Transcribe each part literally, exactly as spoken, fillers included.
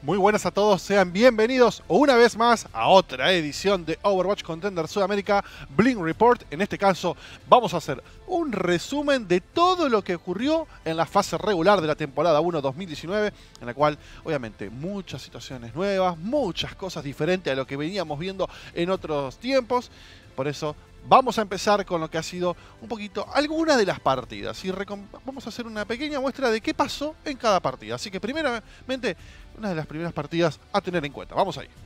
Muy buenas a todos, sean bienvenidos una vez más a otra edición de Overwatch Contender Sudamérica Blink Report. En este caso vamos a hacer un resumen de todo lo que ocurrió en la fase regular de la temporada uno dos mil diecinueve, en la cual obviamente muchas situaciones nuevas, muchas cosas diferentes a lo que veníamos viendo en otros tiempos. Por eso vamos a empezar con lo que ha sido un poquito algunas de las partidas y vamos a hacer una pequeña muestra de qué pasó en cada partida. Así que primeramente, una de las primeras partidas a tener en cuenta. Vamos ahí.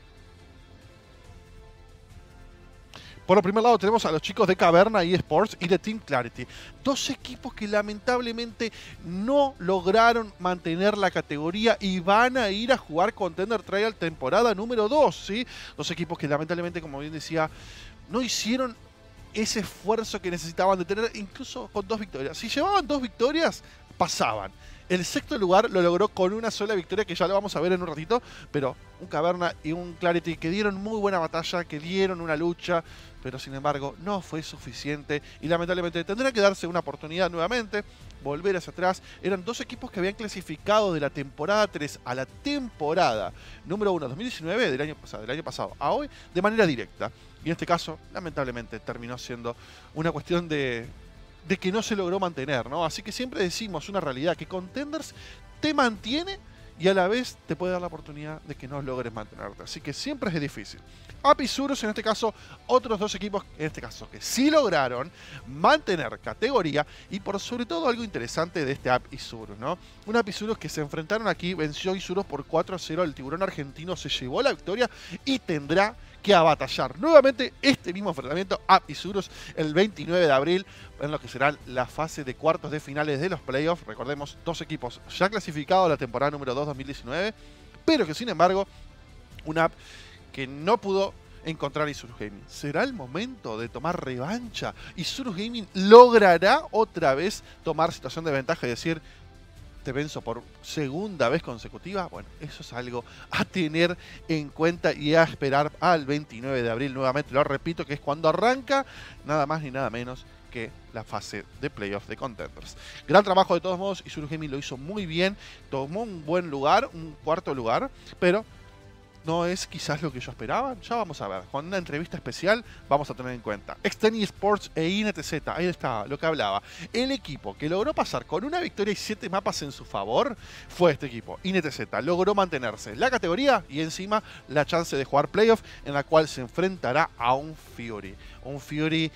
Por el primer lado tenemos a los chicos de Caverna eSports y de Team Clarity. Dos equipos que lamentablemente no lograron mantener la categoría y van a ir a jugar Contender Trial temporada número dos, ¿sí? Dos equipos que lamentablemente, como bien decía, no hicieron ese esfuerzo que necesitaban de tener, incluso con dos victorias. Si llevaban dos victorias, pasaban. El sexto lugar lo logró con una sola victoria, que ya lo vamos a ver en un ratito, pero un Caverna y un Clarity que dieron muy buena batalla, que dieron una lucha, pero sin embargo no fue suficiente y lamentablemente tendrá que darse una oportunidad nuevamente, volver hacia atrás. Eran dos equipos que habían clasificado de la temporada tres a la temporada número uno dos mil diecinueve del año pasado, del año pasado a hoy de manera directa. Y en este caso, lamentablemente, terminó siendo una cuestión de... de que no se logró mantener, ¿no? Así que siempre decimos una realidad, que Contenders te mantiene y a la vez te puede dar la oportunidad de que no logres mantenerte. Así que siempre es difícil. Apisurus, en este caso, otros dos equipos, en este caso, que sí lograron mantener categoría y por sobre todo algo interesante de este Apisurus, ¿no? Un Apisurus que se enfrentaron aquí, venció a Isurus por cuatro a cero, el tiburón argentino se llevó la victoria y tendrá que a batallar nuevamente este mismo enfrentamiento a Isurus el veintinueve de abril en lo que será la fase de cuartos de finales de los playoffs. Recordemos, dos equipos ya clasificados a la temporada número dos dos mil diecinueve, pero que sin embargo una app que no pudo encontrar Isurus Gaming. ¿Será el momento de tomar revancha? ¿Isurus Gaming logrará otra vez tomar situación de ventaja y decir: te venzo por segunda vez consecutiva? Bueno, eso es algo a tener en cuenta y a esperar al veintinueve de abril. Nuevamente lo repito, que es cuando arranca nada más ni nada menos que la fase de playoffs de Contenders. Gran trabajo de todos modos, Isurus Gaming lo hizo muy bien, tomó un buen lugar, un cuarto lugar, pero no es quizás lo que yo esperaba. Ya vamos a ver, con una entrevista especial vamos a tener en cuenta. Xten eSports e I N T Z, ahí está lo que hablaba. El equipo que logró pasar con una victoria y siete mapas en su favor fue este equipo. I N T Z logró mantenerse la categoría y encima la chance de jugar playoff, en la cual se enfrentará a un Fury. Un Fury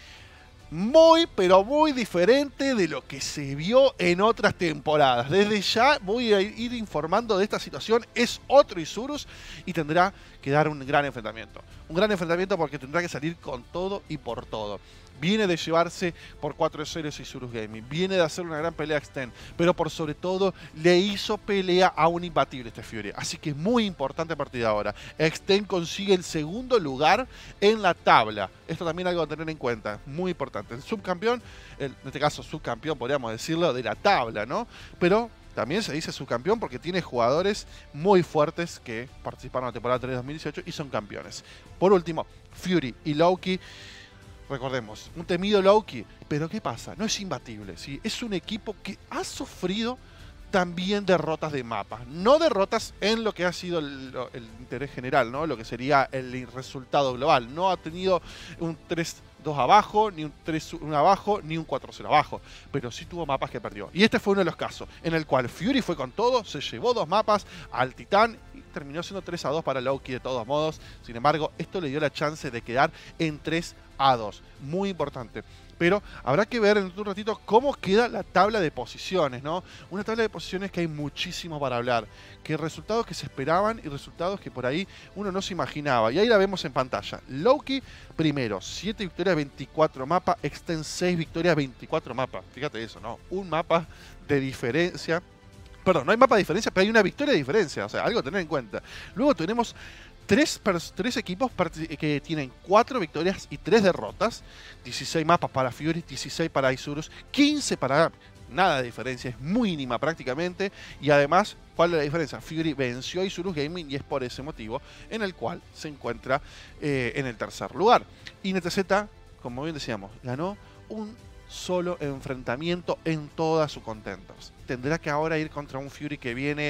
muy, pero muy diferente de lo que se vio en otras temporadas. Desde ya voy a ir informando de esta situación. Es otro Isurus y tendrá que dar un gran enfrentamiento. Un gran enfrentamiento porque tendrá que salir con todo y por todo. Viene de llevarse por cuatro a cero Isurus Gaming. Viene de hacer una gran pelea a Xten. Pero por sobre todo le hizo pelea a un imbatible este Fury. Así que es muy importante a partir de ahora. Xten consigue el segundo lugar en la tabla. Esto también es algo a tener en cuenta. Muy importante. El subcampeón, el, en este caso subcampeón podríamos decirlo, de la tabla, ¿no? Pero también se dice subcampeón porque tiene jugadores muy fuertes que participaron en la temporada tres dos mil dieciocho y son campeones. Por último, Fury y Loki. Recordemos, un temido Loki, pero ¿qué pasa? No es imbatible, ¿sí? Es un equipo que ha sufrido también derrotas de mapas, no derrotas en lo que ha sido el, el interés general, ¿no? Lo que sería el resultado global. No ha tenido un tres dos abajo, ni un tres uno abajo, ni un cuatro cero abajo, pero sí tuvo mapas que perdió. Y este fue uno de los casos, en el cual Fury fue con todo, se llevó dos mapas al Titán y terminó siendo tres a dos para Loki de todos modos. Sin embargo, esto le dio la chance de quedar en tres a dos. Muy importante. Pero habrá que ver en un ratito cómo queda la tabla de posiciones, ¿no? Una tabla de posiciones que hay muchísimo para hablar. Que resultados que se esperaban y resultados que por ahí uno no se imaginaba. Y ahí la vemos en pantalla. Loki primero, siete victorias, veinticuatro mapas. Xten seis victorias, veinticuatro mapas. Fíjate eso, ¿no? Un mapa de diferencia. Perdón, no hay mapa de diferencia, pero hay una victoria de diferencia. O sea, algo a tener en cuenta. Luego tenemos Tres, tres equipos que tienen cuatro victorias y tres derrotas. dieciséis mapas para Fury, dieciséis para Isurus, quince para... Nada de diferencia, es mínima prácticamente. Y además, ¿cuál es la diferencia? Fury venció a Isurus Gaming y es por ese motivo en el cual se encuentra eh, en el tercer lugar. I N T Z, como bien decíamos, ganó un solo enfrentamiento en todas sus Contenders. Tendrá que ahora ir contra un Fury que viene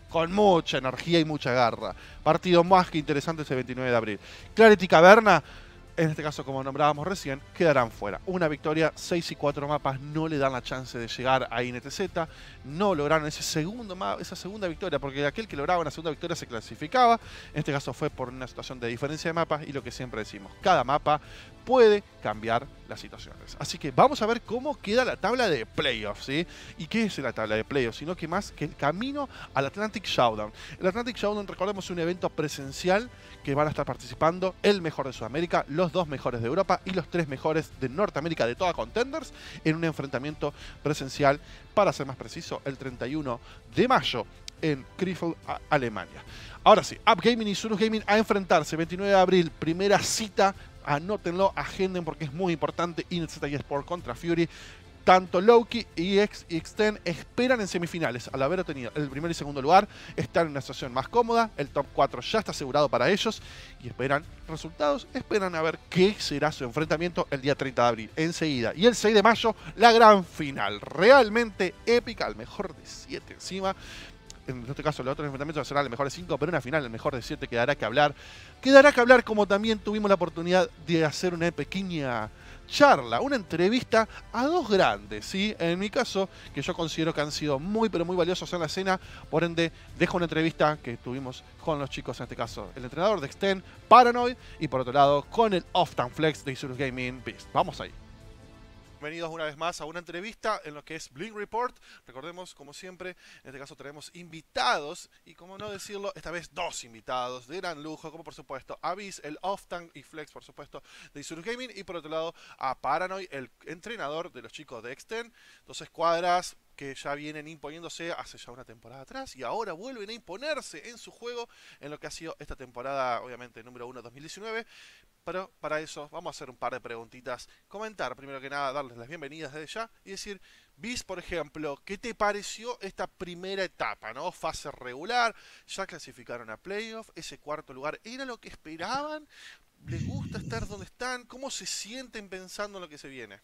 con mucha energía y mucha garra. Partido más que interesante ese veintinueve de abril. Clarity Caverna, en este caso como nombrábamos recién, quedarán fuera. Una victoria, seis y cuatro mapas no le dan la chance de llegar a I N T Z. No lograron ese segundo esa segunda victoria, porque aquel que lograba una segunda victoria se clasificaba. En este caso fue por una situación de diferencia de mapas y lo que siempre decimos, cada mapa puede cambiar las situaciones. Así que vamos a ver cómo queda la tabla de playoffs, ¿sí? ¿Y qué es la tabla de playoffs? Sino que más que el camino al Atlantic Showdown. El Atlantic Showdown, recordemos, es un evento presencial que van a estar participando el mejor de Sudamérica, los dos mejores de Europa y los tres mejores de Norteamérica de toda Contenders en un enfrentamiento presencial, para ser más preciso, el treinta y uno de mayo en Krefeld, Alemania. Ahora sí, Upgaming y Surus Gaming a enfrentarse veintinueve de abril, primera cita. Anótenlo, agenden porque es muy importante. I N T Z eSport contra Fury. Tanto Loki y Extend esperan en semifinales. Al haber obtenido el primer y segundo lugar, están en una situación más cómoda. El top cuatro ya está asegurado para ellos. Y esperan resultados. Esperan a ver qué será su enfrentamiento el día treinta de abril. Enseguida. Y el seis de mayo, la gran final. Realmente épica. Al mejor de siete encima. En este caso, los otros enfrentamientos serán el mejor de cinco, pero una final, el mejor de siete, quedará que hablar. Quedará que hablar, como también tuvimos la oportunidad de hacer una pequeña charla, una entrevista a dos grandes, ¿sí? En mi caso, que yo considero que han sido muy, pero muy valiosos en la escena. Por ende, dejo una entrevista que tuvimos con los chicos, en este caso, el entrenador de Extend, Paranoid, y por otro lado, con el Off-Tank Flex de Isurus Gaming Beast. Vamos ahí. Bienvenidos una vez más a una entrevista en lo que es Blink Report. Recordemos, como siempre, en este caso traemos invitados, y como no decirlo, esta vez dos invitados de gran lujo, como por supuesto Abyss, el Off-Tank, y Flex, por supuesto, de Isurus Gaming, y por otro lado a Paranoid, el entrenador de los chicos de Extend. Dos escuadras que ya vienen imponiéndose hace ya una temporada atrás y ahora vuelven a imponerse en su juego en lo que ha sido esta temporada, obviamente, número uno dos mil diecinueve. Pero para eso vamos a hacer un par de preguntitas. Comentar, primero que nada, darles las bienvenidas desde ya y decir, Bis, por ejemplo, ¿qué te pareció esta primera etapa, ¿no? Fase regular, ya clasificaron a playoff, ese cuarto lugar, ¿era lo que esperaban? ¿Les gusta estar donde están? ¿Cómo se sienten pensando en lo que se viene?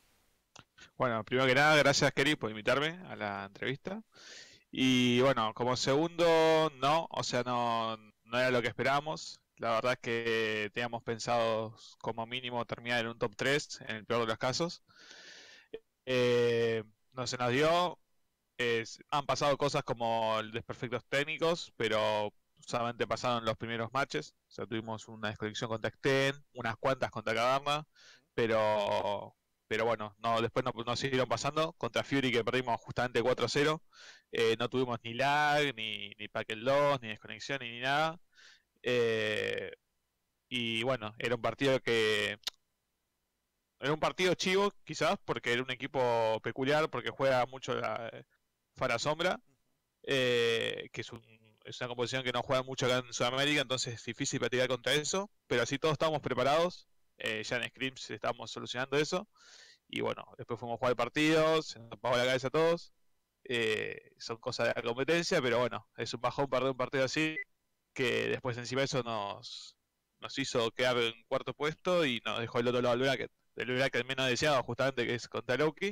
Bueno, primero que nada, gracias Kerry por invitarme a la entrevista. Y bueno, como segundo, no, o sea, no, no era lo que esperábamos. La verdad es que teníamos pensado como mínimo terminar en un top tres, en el peor de los casos. Eh, no se nos dio. Es- han pasado cosas como desperfectos técnicos, pero solamente pasaron los primeros matches. O sea, tuvimos una desconexión contra Extend, unas cuantas contra Caverna, pero, pero bueno, no, después no, no siguieron pasando. Contra Fury, que perdimos justamente cuatro a cero, eh, no tuvimos ni lag, ni, ni packet loss, ni desconexión, ni, ni nada. Eh, y bueno, era un partido que... Era un partido chivo, quizás, porque era un equipo peculiar, porque juega mucho la Fara Sombra, eh, que es, un, es una composición que no juega mucho acá en Sudamérica, entonces es difícil practicar contra eso, pero así todos estábamos preparados, eh, ya en Scrims estábamos solucionando eso, y bueno, después fuimos a jugar partidos, se nos apagó la cabeza a todos, eh, son cosas de la competencia, pero bueno, es un bajón perder un partido así, que después encima de eso nos, nos hizo quedar en cuarto puesto y nos dejó el otro lado del bracket, del bracket menos deseado justamente, que es contra Loki.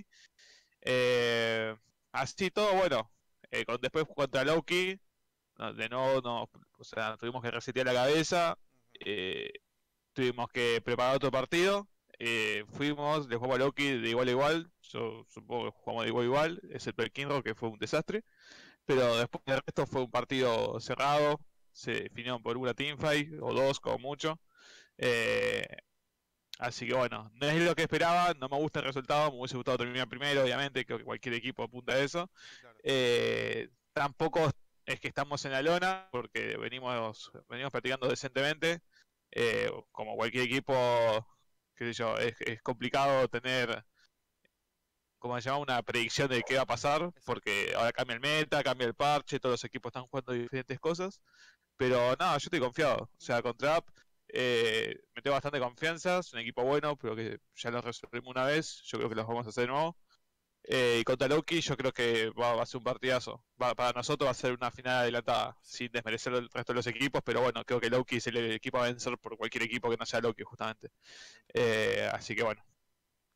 Eh, Así todo, bueno, eh, con, después contra Loki, no, de nuevo no, o sea, tuvimos que resetear la cabeza, eh, tuvimos que preparar otro partido, eh, fuimos, le jugamos a Loki de igual a igual, yo supongo que jugamos de igual a igual, excepto el Kinro que fue un desastre, pero después del resto fue un partido cerrado, se definió por una teamfight, o dos como mucho, eh, así que bueno, no es lo que esperaba, no me gusta el resultado, me hubiese gustado terminar primero, obviamente, creo que cualquier equipo apunta a eso. Claro. Eh, tampoco es que estamos en la lona, porque venimos, venimos practicando decentemente. Eh, como cualquier equipo, qué sé yo, es, es complicado tener, como se llama, una predicción de qué va a pasar, porque ahora cambia el meta, cambia el parche, todos los equipos están jugando diferentes cosas. Pero nada, yo estoy confiado. O sea, contra App eh, me tengo bastante confianza. Es un equipo bueno, pero que ya lo resolvimos una vez. Yo creo que los vamos a hacer de nuevo. Eh, y contra Loki, yo creo que va, va a ser un partidazo. Va- para nosotros va a ser una final adelantada, Sí. sin desmerecer el resto de los equipos. Pero bueno, creo que Loki es el equipo a vencer por cualquier equipo que no sea Loki, justamente. Eh, así que bueno.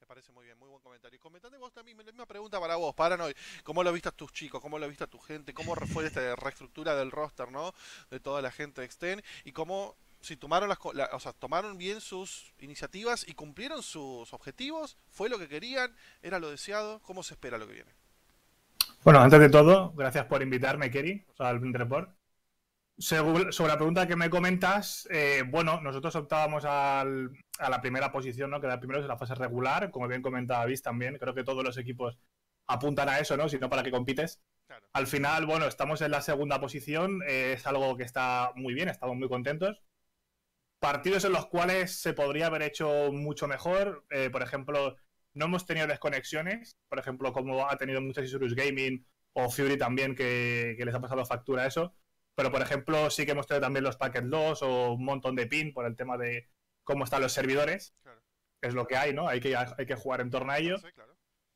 parece muy bien, muy buen comentario. Y comentando vos también, la misma pregunta para vos, Paranoid. ¿Cómo lo viste a tus chicos? ¿Cómo lo viste a tu gente? ¿Cómo fue esta reestructura del roster, ¿no? De toda la gente de Extend. Y cómo, si tomaron las, la, o sea, tomaron bien sus iniciativas y cumplieron sus objetivos, fue lo que querían, era lo deseado. ¿Cómo se espera lo que viene? Bueno, antes de todo, gracias por invitarme, Kerry, o sea, al Blind Report. Sobre la pregunta que me comentas, eh, bueno, nosotros optábamos al, a la primera posición, ¿no? Quedar primero en la fase regular, como bien comentaba Viz también. Creo que todos los equipos apuntan a eso, ¿no? Si no, ¿para qué compites? Claro. Al final, bueno, estamos en la segunda posición, eh, es algo que está muy bien, estamos muy contentos. Partidos en los cuales se podría haber hecho mucho mejor, eh, por ejemplo, no hemos tenido desconexiones, por ejemplo, como ha tenido muchos Isurus Gaming o Fury también, que, que les ha pasado factura eso. Pero, por ejemplo, sí que hemos tenido también los packet loss o un montón de pin por el tema de cómo están los servidores. Claro. Es lo que hay, ¿no? Hay que, hay que jugar en torno a ello. Sí, claro.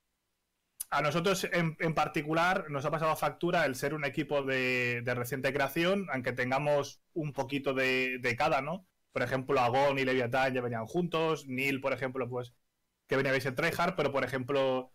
A nosotros, en, en particular, nos ha pasado factura el ser un equipo de, de reciente creación, aunque tengamos un poquito de, de cada, ¿no? Por ejemplo, Agon y Leviathan ya venían juntos. Neil, por ejemplo, pues, que venía a ser tryhard, pero, por ejemplo...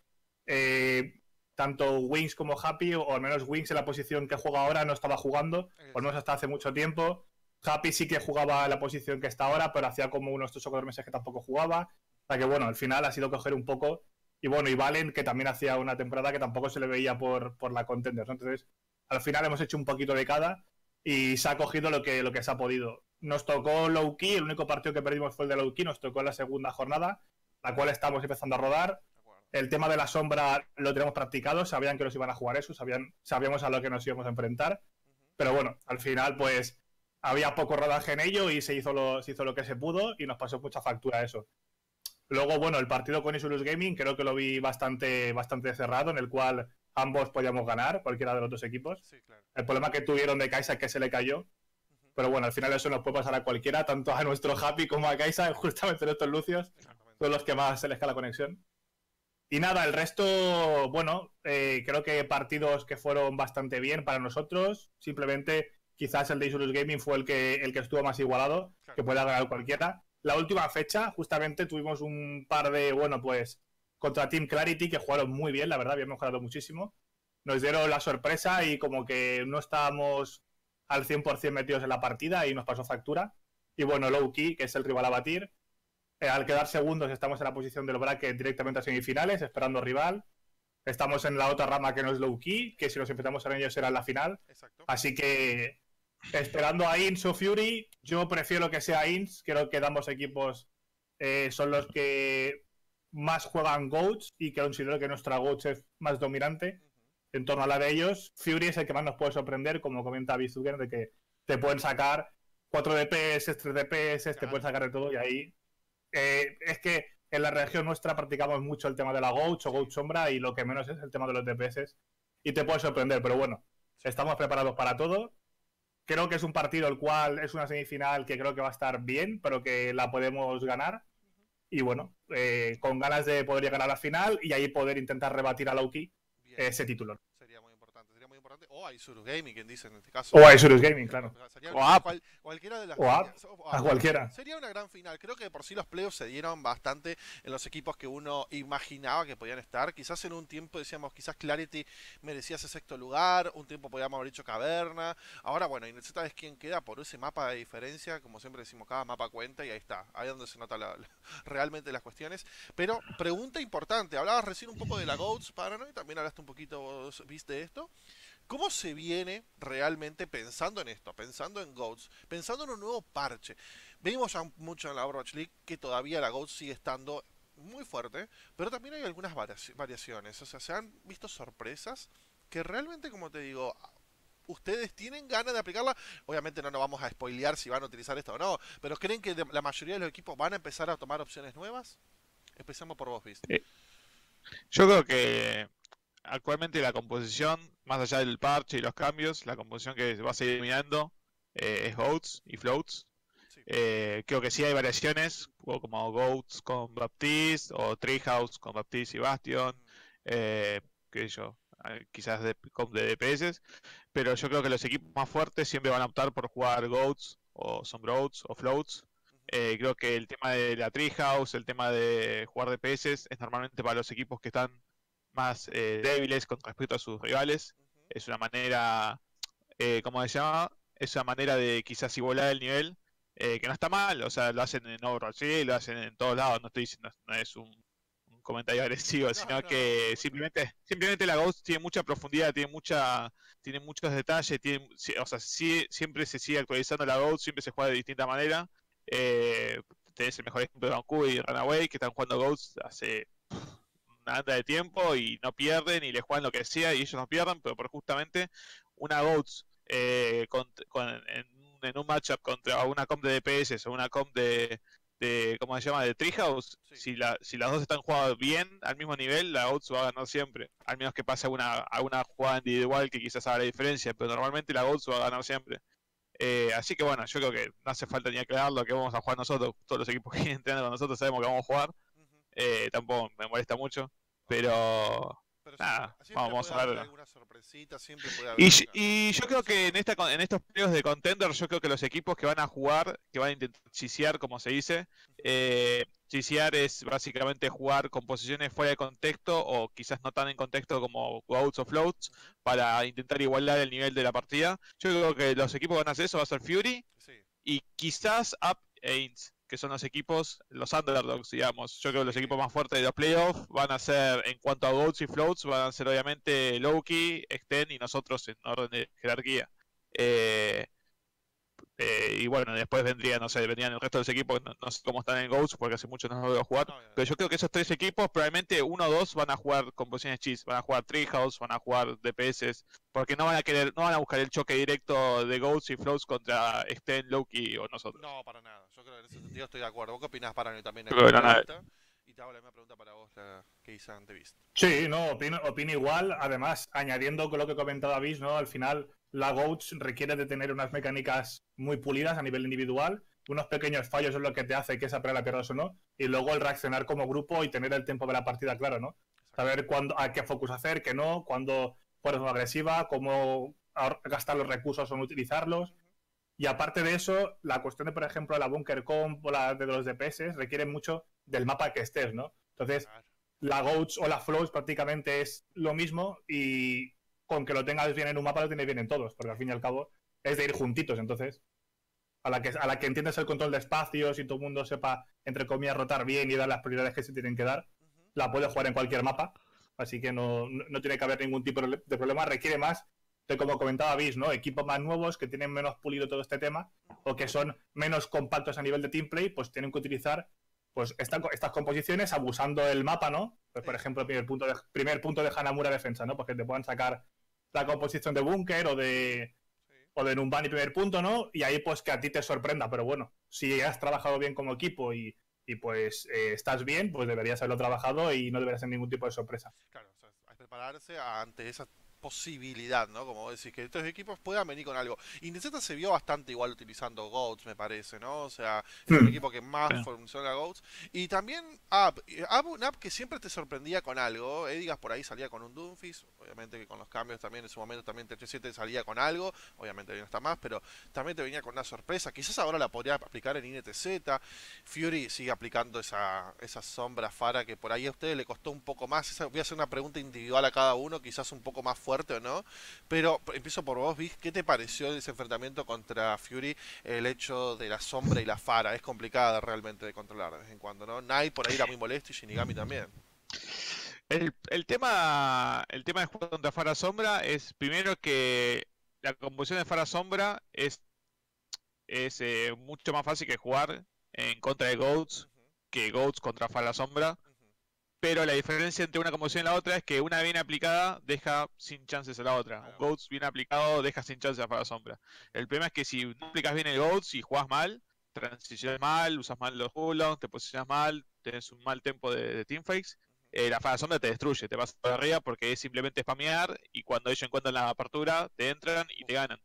Eh, tanto Wings como Happy, o al menos Wings en la posición que juega ahora no estaba jugando, por lo menos hasta hace mucho tiempo. Happy sí que jugaba en la posición que está ahora, pero hacía como unos tres o cuatro meses que tampoco jugaba. O sea que bueno, al final ha sido coger un poco. Y bueno, y Valen, que también hacía una temporada que tampoco se le veía por, por la Contenders, ¿no? Entonces, al final hemos hecho un poquito de cada y se ha cogido lo que, lo que se ha podido. Nos tocó Low Key, el único partido que perdimos fue el de Low Key, nos tocó en la segunda jornada, la cual estamos empezando a rodar. El tema de la sombra lo tenemos practicado, sabían que nos iban a jugar eso, sabían, sabíamos a lo que nos íbamos a enfrentar, pero bueno, al final pues había poco rodaje en ello y se hizo lo, se hizo lo que se pudo y nos pasó mucha factura eso. Luego, bueno, el partido con Isurus Gaming creo que lo vi bastante, bastante cerrado, en el cual ambos podíamos ganar, cualquiera de los dos equipos. Sí, claro. El problema que tuvieron de Kai'Sa es que se le cayó, pero bueno, al final eso nos puede pasar a cualquiera, tanto a nuestro Happy como a Kai'Sa, justamente estos lucios, son los que más se les cae la conexión. Y nada, el resto, bueno, eh, creo que partidos que fueron bastante bien para nosotros. Simplemente, quizás el de Isurus Gaming fue el que, el que estuvo más igualado, claro, que pueda ganar cualquiera. La última fecha, justamente, tuvimos un par de, bueno, pues, contra Team Clarity, que jugaron muy bien, la verdad, habían mejorado muchísimo. Nos dieron la sorpresa y como que no estábamos al cien por cien metidos en la partida y nos pasó factura. Y bueno, Low Key, que es el rival a batir. Eh, al quedar segundos estamos en la posición del bracket directamente a semifinales, esperando rival. Estamos en la otra rama que no es Low Key, que si nos enfrentamos en ellos será en la final. Exacto. Así que esperando a Ins o Fury, yo prefiero que sea Ins. Creo que ambos equipos eh, son los que más juegan GOATs y que considero que nuestra GOATs es más dominante uh-huh. en torno a la de ellos. Fury es el que más nos puede sorprender, como comenta Bizugen, de que te pueden sacar cuatro D P S, tres D P S, te pueden sacar de todo y ahí... Eh, es que en la región nuestra practicamos mucho el tema de la GOAT o GOAT sombra y lo que menos es el tema de los D P S y te puede sorprender, pero bueno, estamos preparados para todo. Creo que es un partido el cual es una semifinal que creo que va a estar bien, pero que la podemos ganar y bueno, eh, con ganas de poder llegar a la final y ahí poder intentar rebatir a Loki ese título. Sería muy importante, sería muy importante. O a Isurus Gaming, quien dice en este caso. O a Isurus Gaming, claro. Sería o a cual, cualquiera de las o a, o a, a cualquiera. Sería una gran final. Creo que de por sí los playoffs se dieron bastante en los equipos que uno imaginaba que podían estar. Quizás en un tiempo decíamos, quizás Clarity merecía ese sexto lugar, un tiempo podíamos haber dicho Caverna. Ahora, bueno, Inetseta es quien queda por ese mapa de diferencia. Como siempre decimos, cada mapa cuenta y ahí está. Ahí es donde se nota la, la, realmente las cuestiones. Pero, pregunta importante. Hablabas recién un poco de la GOATs, Paranoid, también hablaste un poquito, ¿viste esto? ¿Cómo se viene realmente pensando en esto? Pensando en GOATs, pensando en un nuevo parche. Vimos ya mucho en la Overwatch League que todavía la GOATs sigue estando muy fuerte, pero también hay algunas variaciones. O sea, se han visto sorpresas que realmente, como te digo, ustedes tienen ganas de aplicarla. Obviamente no nos vamos a spoilear si van a utilizar esto o no, pero ¿creen que la mayoría de los equipos van a empezar a tomar opciones nuevas? Empecemos por vos, Viz. Eh, yo creo que actualmente la composición, más allá del parche y los cambios, la composición que va a seguir mirando eh, es GOATs y Floats. Sí. Eh, creo que sí hay variaciones, como GOATs con Baptiste o Treehouse con Baptiste y Bastion, mm. eh, qué sé yo, quizás de, con de D P S, pero yo creo que los equipos más fuertes siempre van a optar por jugar GOATs o Sombroats o Floats. Uh-huh. Eh, creo que el tema de la Treehouse, el tema de jugar D P S es normalmente para los equipos que están más eh, débiles con respecto a sus rivales. Ujú. Es una manera, eh, ¿cómo se llama? Es una manera de quizás igualar el nivel, eh, que no está mal, o sea, lo hacen en Overwatch, sí, lo hacen en todos lados, no estoy diciendo, no es un, un comentario agresivo, No, sino no, no, que por supuesto. simplemente, simplemente la Ghost tiene mucha profundidad, tiene mucha, tiene muchos detalles, tiene, sí, o sea, sí, siempre se sigue actualizando la Ghost, siempre se juega de distinta manera. Eh, tenés el mejor ejemplo de Vancouver y Runaway, que están jugando Ghost hace una banda de tiempo y no pierden y le juegan lo que sea y ellos no pierden, pero por justamente una Ghost eh, con, con, en, en un matchup contra una comp de D P S o una comp de, de ¿cómo se llama? De Treehouse, Sí. si, la, si las dos están jugando bien al mismo nivel, la Ghost va a ganar siempre, al menos que pase alguna, alguna jugada individual que quizás haga la diferencia, pero normalmente la Ghost va a ganar siempre. Eh, así que bueno, yo creo que no hace falta ni aclarar lo que vamos a jugar nosotros, todos los equipos que entrenan con nosotros sabemos que vamos a jugar. Ujú. Eh, tampoco me molesta mucho, Ok. pero Pero siempre, nada, siempre vamos puede a haber ver. alguna sorpresita, siempre puede haber Y, alguna. y yo creo que en esta con- en estos periodos de contender, yo creo que los equipos que van a jugar, que van a intentar chisear, como se dice, eh, chisear es básicamente jugar con posiciones fuera de contexto o quizás no tan en contexto como outs o floats Ujú. para intentar igualar el nivel de la partida. Yo creo que los equipos que van a hacer eso va a ser Fury Sí, y quizás Up e Ins, que son los equipos, los underdogs, digamos. Yo creo que los sí. equipos más fuertes de los playoffs van a ser, en cuanto a votes y floats, van a ser obviamente Loki, Extend y nosotros en orden de jerarquía. Eh, eh, y bueno, después vendría, no sé, vendrían el resto de los equipos, no, no sé cómo están en Ghosts, porque hace mucho no los veo jugar. No, Pero yo creo que esos tres equipos, probablemente uno o dos van a jugar con posiciones cheese, van a jugar Treehouse, van a jugar D P S, porque no van a querer, no van a buscar el choque directo de Ghosts y Floats contra Extend, Loki o nosotros. no, para nada. Yo creo que en ese sentido estoy de acuerdo. ¿Vos qué opinás, Parani, también en Creo que no, nada. entrevista? Y te hago la misma pregunta para vos, la que hice ante Beast. Sí, no, opino, opino igual. Además, añadiendo con lo que comentaba Bis, ¿no? Al final, la GOATS requiere de tener unas mecánicas muy pulidas a nivel individual. Unos pequeños fallos es lo que te hace que esa pelea la pierdas o no. Y luego el reaccionar como grupo y tener el tiempo de la partida claro, ¿no? Saber cuándo, a qué focus hacer, qué no, cuándo jugar agresiva, cómo gastar los recursos o no utilizarlos. Y aparte de eso, la cuestión de, por ejemplo, la Bunker Comp o la de los D P S requiere mucho del mapa que estés, ¿no? Entonces, Claro. la GOATS o la Flows prácticamente es lo mismo y con que lo tengas bien en un mapa lo tienes bien en todos, porque al fin y al cabo es de ir juntitos. Entonces, a la que, a la que entiendes el control de espacios y todo el mundo sepa, entre comillas, rotar bien y dar las prioridades que se tienen que dar, Ujú. la puedes jugar en cualquier mapa. Así que no, no tiene que haber ningún tipo de problema. Requiere más de, como comentaba Bis, ¿no? Equipos más nuevos que tienen menos pulido todo este tema o que son menos compactos a nivel de teamplay, pues tienen que utilizar pues esta, estas composiciones abusando del mapa, ¿no? Pues, por ejemplo, el primer punto de, primer punto de Hanamura defensa, ¿no? Porque te puedan sacar la composición de búnker o de Sí. o de Numbani primer punto, ¿no? Y ahí pues que a ti te sorprenda, pero bueno, si has trabajado bien como equipo y, y pues eh, estás bien, pues deberías haberlo trabajado y no debería ser ningún tipo de sorpresa. Claro, o sea, hay que prepararse ante esa posibilidad, ¿no? Como vos decís, que estos equipos puedan venir con algo. Indeceta se vio bastante igual utilizando GOATS, me parece, ¿no? O sea, es el Hmm. equipo que más Sí. funciona GOATS. Y también Up, Up, un Up que siempre te sorprendía con algo. Edigas por ahí salía con un Doomfist, obviamente que con los cambios también en su momento también T H siete salía con algo, obviamente no está más, pero también te venía con una sorpresa. Quizás ahora la podría aplicar en I N T Z. Fury sigue aplicando esa, esa sombra Fara que por ahí a ustedes le costó un poco más. Esa, voy a hacer una pregunta individual a cada uno, quizás un poco más fuerte o no. Pero empiezo por vos, Vic. ¿Qué te pareció ese enfrentamiento contra Fury? El hecho de la sombra y la Fara. Es complicada realmente de controlar de vez en cuando, ¿no? Nai por ahí era muy molesto y Shinigami también. El, el tema, el tema de jugar contra Fara Sombra es primero que la composición de Fara Sombra es, es eh, mucho más fácil que jugar en contra de Goats Ujú, que Goats contra Fara Sombra. ujú. Pero la diferencia entre una composición y la otra es que una bien aplicada deja sin chances a la otra. Ahí Un va. Goats bien aplicado deja sin chances a Fara Sombra. El problema es que si no aplicas bien el Goats y jugás mal, transicionas mal, usas mal los cooldowns, te posicionas mal, tenés un mal tempo de, de teamfights, eh, la Fara Sombra te destruye, te vas por arriba porque es simplemente spamear y cuando ellos encuentran la apertura te entran y te ganan.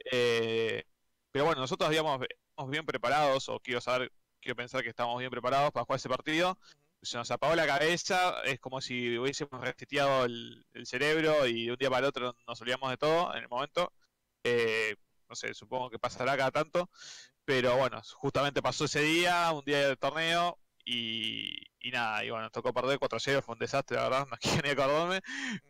Eh, pero bueno, nosotros habíamos estamos bien preparados, o quiero saber, quiero pensar que estamos bien preparados para jugar ese partido. Se nos apagó la cabeza, es como si hubiésemos reseteado el, el cerebro y de un día para el otro nos olvidamos de todo en el momento. Eh, no sé, supongo que pasará cada tanto, pero bueno, justamente pasó ese día, un día del torneo, y, y nada, y bueno, nos tocó perder cuatro cero, fue un desastre, la verdad, no quiero ni acordarme,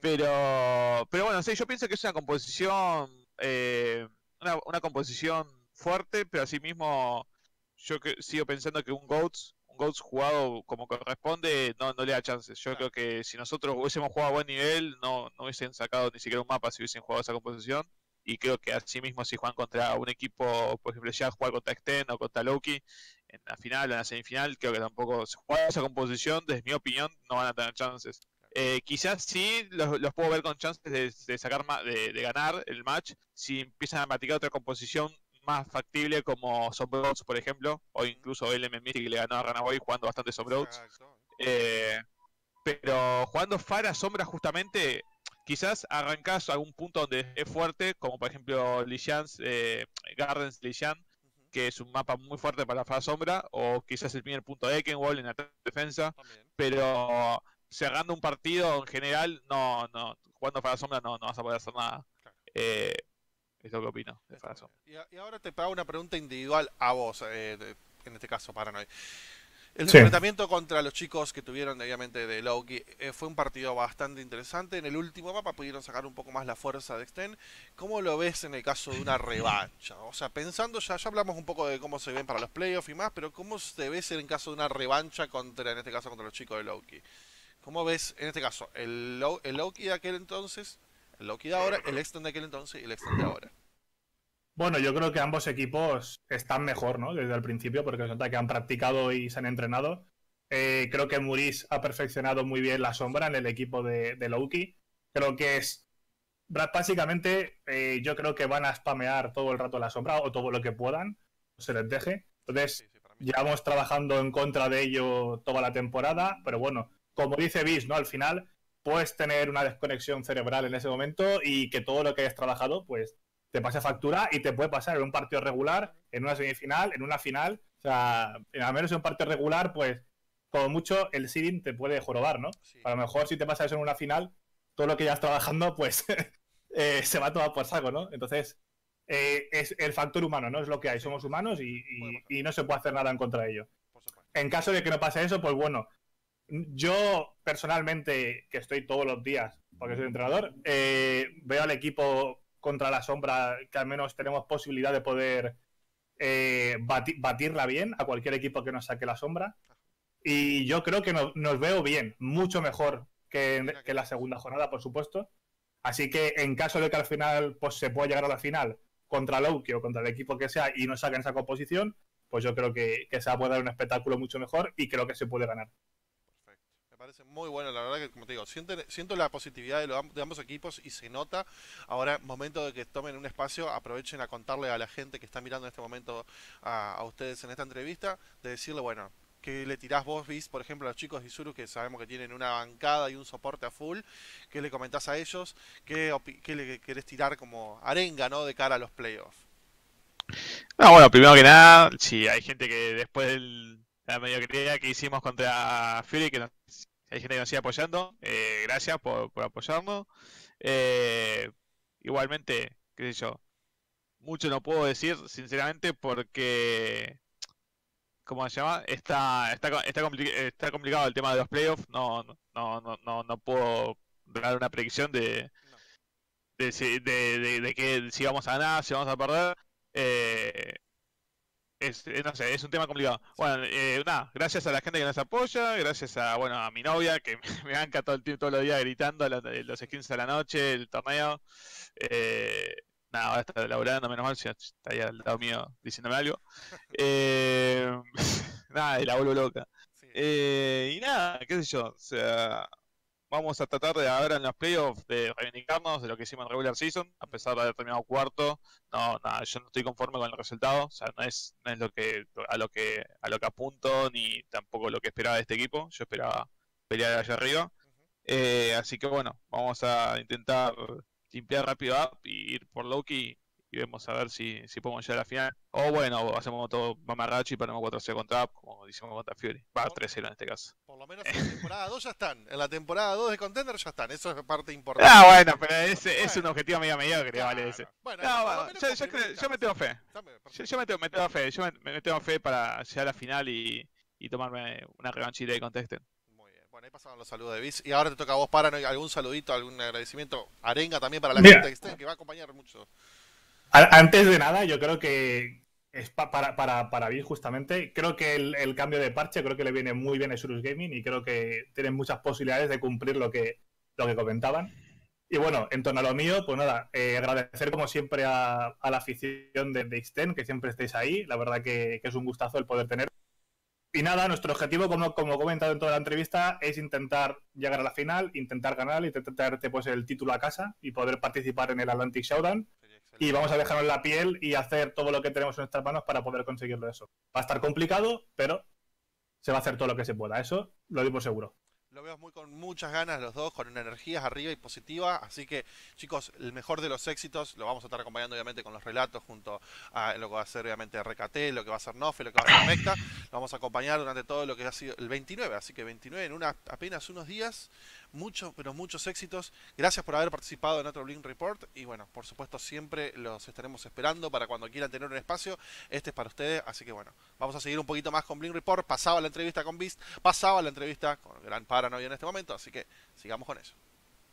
pero, pero bueno, sí, yo pienso que es una composición, eh, una, una composición fuerte, pero asimismo yo que, sigo pensando que un GOATS, un GOATS jugado como corresponde, no, no le da chances. Yo Claro. creo que si nosotros hubiésemos jugado a buen nivel, no, no hubiesen sacado ni siquiera un mapa si hubiesen jugado esa composición. Y creo que así mismo si juegan contra un equipo, por ejemplo, ya jugar contra Extend o contra Loki en la final o en la semifinal, creo que tampoco, si juegan esa composición, desde mi opinión, no van a tener chances. Eh, quizás sí los, los puedo ver con chances de, de sacar ma- de, de ganar el match si empiezan a practicar otra composición más factible como Sombroads, por ejemplo, o incluso L M Mythic que le ganó a Runaway jugando bastante Sombroads. Exacto. Eh, pero jugando Fara Sombra justamente, quizás arrancás a algún punto donde es fuerte, como por ejemplo Lisians, eh, Gardens Lisian, Ujú. que es un mapa muy fuerte para Fara Sombra, o quizás el primer punto de Ekenwall en la defensa, También. pero cerrando un partido en general, no, no, jugando Fara Sombra no, no vas a poder hacer nada. Claro. Eh, es lo que opino de Está Fara muy Sombra. bien. Y, a- y ahora te pago una pregunta individual a vos, eh, de- en este caso, Paranoid. El Sí. enfrentamiento contra los chicos que tuvieron, obviamente, de Loki, eh, fue un partido bastante interesante. En el último mapa pudieron sacar un poco más la fuerza de Extend. ¿Cómo lo ves en el caso de una revancha? O sea, pensando, ya, ya hablamos un poco de cómo se ven para los playoffs y más, pero ¿cómo se ve en caso de una revancha contra, en este caso, contra los chicos de Loki? ¿Cómo ves, en este caso, el, Lo- el Loki de aquel entonces, el Loki de ahora, el Extend de aquel entonces y el Extend de ahora? Bueno, yo creo que ambos equipos están mejor, ¿no? Desde el principio, porque se nota que han practicado y se han entrenado. Eh, creo que Muris ha perfeccionado muy bien la sombra en el equipo de, de Loki. Creo que es. Básicamente, eh, yo creo que van a spamear todo el rato la sombra o todo lo que puedan, se les deje. Entonces, Sí, sí, para mí. llevamos trabajando en contra de ello toda la temporada, pero bueno, como dice Bis, ¿no? Al final puedes tener una desconexión cerebral en ese momento y que todo lo que hayas trabajado, pues te pase factura y te puede pasar en un partido regular, en una semifinal, en una final. O sea, al menos en un partido regular, pues como mucho el seeding te puede jorobar, ¿no? Sí, A lo mejor si te pasa eso en una final, todo lo que ya trabajando, pues eh, se va a tomar por saco, ¿no? Entonces, eh, es el factor humano, ¿no? Es lo que hay, sí, somos sí, humanos sí, y, puede y- pasar, y no se puede hacer nada en contra de ello. por supuesto. En caso de que no pase eso, pues bueno, yo personalmente, que estoy todos los días, porque soy entrenador, eh, veo al equipo contra la sombra que al menos tenemos posibilidad de poder eh, bati- batirla bien a cualquier equipo que nos saque la sombra. Y yo creo que no- nos veo bien, mucho mejor que en, Mira que que en la lejos. segunda jornada, por supuesto. Así que en caso de que al final pues, se pueda llegar a la final contra Loki o contra el equipo que sea y nos saquen esa composición, pues yo creo que, que se va a poder dar un espectáculo mucho mejor y creo que se puede ganar. Perfecto. Me parece muy bueno, la verdad que, como te digo, siento, siento la positividad de, lo- de ambos equipos y se nota. Ahora, momento de que tomen un espacio, aprovechen a contarle a la gente que está mirando en este momento a, a ustedes en esta entrevista, de decirle, bueno, que le tirás vos, Viz, por ejemplo, a los chicos de Isuru que sabemos que tienen una bancada y un soporte a full, ¿qué le comentás a ellos? ¿Qué, opi- qué le querés tirar como arenga, ¿no? De cara a los playoffs. No, bueno, primero que nada, si hay gente que después de la mediocridad que hicimos contra Fury, que nos- hay gente que nos sigue apoyando, eh, gracias por, por apoyarnos. Eh, igualmente, qué sé yo, mucho no puedo decir, sinceramente, porque, ¿cómo se llama? Está, está, co- está, compli- está complicado el tema de los playoffs, no, no, no, no, no no puedo dar una predicción de, No. de, si, de, de, de que si vamos a ganar, si vamos a perder. Eh, Es, eh, no sé, es un tema complicado. Bueno, eh, nada, gracias a la gente que nos apoya, gracias a, bueno, a mi novia que me banca todo el tiempo, todos los días gritando los, los skins a la noche, el torneo. Eh, nada, ahora está laburando, menos mal, si no, estaría al lado mío diciéndome algo. Eh, nada, y la vuelvo loca. Sí, Eh, y nada, qué sé yo, o sea, vamos a tratar de ahora en los playoffs de reivindicarnos de lo que hicimos en regular season, a pesar de haber terminado cuarto. No, nada, yo no estoy conforme con el resultado, o sea, no es, no es lo que a lo que a lo que apunto ni tampoco lo que esperaba de este equipo. Yo esperaba pelear allá arriba. ujú, Eh, así que bueno, vamos a intentar limpiar rápido up y ir por Loki y vemos a ver si, si podemos llegar a la final. O bueno, hacemos todo mamarracho y ponemos cuatro cero contra App, como hicimos contra Fury. Va, tres cero en este caso. Por lo menos en la temporada dos ya están. En la temporada dos de Contender ya están. Eso es parte importante. Ah, bueno, pero ese, Bueno. es un objetivo medio mediocre, Claro. vale ese. Bueno, No, por lo bueno, menos yo, yo, creo- complementan. yo me tengo fe. Dame, Yo, perfecto. yo me, tengo, me tengo fe. Yo me, me tengo fe para llegar a la final y, y tomarme una revanchita de Contested. Muy bien. Bueno, ahí pasaron los saludos de Biz. Y ahora te toca a vos, Paranoid. ¿Algún saludito, algún agradecimiento? Arenga también para la Mira. gente que esté, que va a acompañar mucho. A- Antes de nada, yo creo que es pa- para, para, para Bill justamente. Creo que el, el cambio de parche creo que le viene muy bien a Surus Gaming y creo que tienen muchas posibilidades de cumplir lo que, lo que comentaban. Y bueno, en torno a lo mío, pues nada, eh, agradecer como siempre a, a la afición de, de Ixten, que siempre estéis ahí. La verdad que, que es un gustazo el poder tener. Y nada, nuestro objetivo, como, como he comentado en toda la entrevista, es intentar llegar a la final, intentar ganar, intentar traerte pues, el título a casa y poder participar en el Atlantic Showdown. Y vamos a dejarnos la piel y hacer todo lo que tenemos en nuestras manos para poder conseguirlo eso. Va a estar complicado, pero se va a hacer todo lo que se pueda. Eso lo digo por seguro. Lo veo muy con muchas ganas los dos, con una energía arriba y positiva. Así que, chicos, el mejor de los éxitos lo vamos a estar acompañando obviamente con los relatos junto a lo que va a ser obviamente R K T, lo que va a ser Nofe, lo que va a ser Mecta. Lo vamos a acompañar durante todo lo que ha sido el veintinueve. Así que veintinueve en una, apenas unos días. Muchos, pero muchos éxitos. Gracias por haber participado en otro Blink Report. Y bueno, por supuesto, siempre los estaremos esperando para cuando quieran tener un espacio. Este es para ustedes. Así que bueno, vamos a seguir un poquito más con Blink Report. Pasaba la entrevista con Beast, pasaba la entrevista con el gran Paranoid en este momento. Así que sigamos con eso.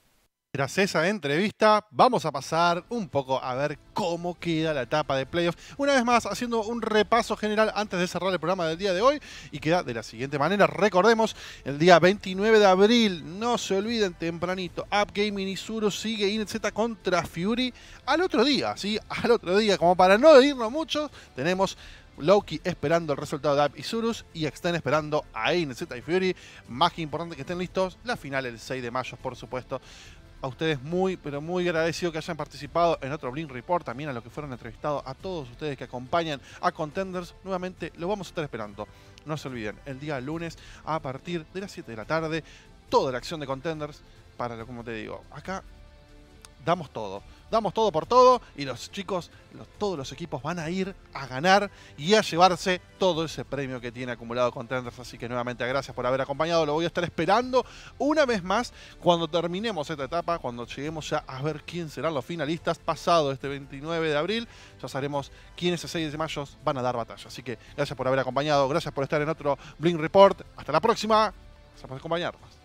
Tras esa entrevista, vamos a pasar un poco a ver cómo queda la etapa de playoff. Una vez más, haciendo un repaso general antes de cerrar el programa del día de hoy. Y queda de la siguiente manera. Recordemos, el día veintinueve de abril, no se olviden tempranito, App Gaming y Surus sigue INZ contra Fury. Al otro día, ¿sí? Al otro día, como para no irnos mucho, tenemos Loki esperando el resultado de App y Surus y Extend esperando a INZ y Fury. Más que importante que estén listos, la final el seis de mayo, por supuesto. A ustedes muy, pero muy agradecido que hayan participado en otro Blink Report, también a los que fueron entrevistados, a todos ustedes que acompañan a Contenders. Nuevamente lo vamos a estar esperando. No se olviden, el día lunes a partir de las siete de la tarde, toda la acción de Contenders para, lo como te digo, acá damos todo. Damos todo por todo y los chicos, los, todos los equipos van a ir a ganar y a llevarse todo ese premio que tiene acumulado Contenders. Así que nuevamente gracias por haber acompañado. Lo voy a estar esperando una vez más cuando terminemos esta etapa, cuando lleguemos ya a ver quién serán los finalistas. Pasado este veintinueve de abril, ya sabremos quiénes ese seis de mayo van a dar batalla. Así que gracias por haber acompañado, gracias por estar en otro Blink Report. Hasta la próxima. Gracias por acompañarnos.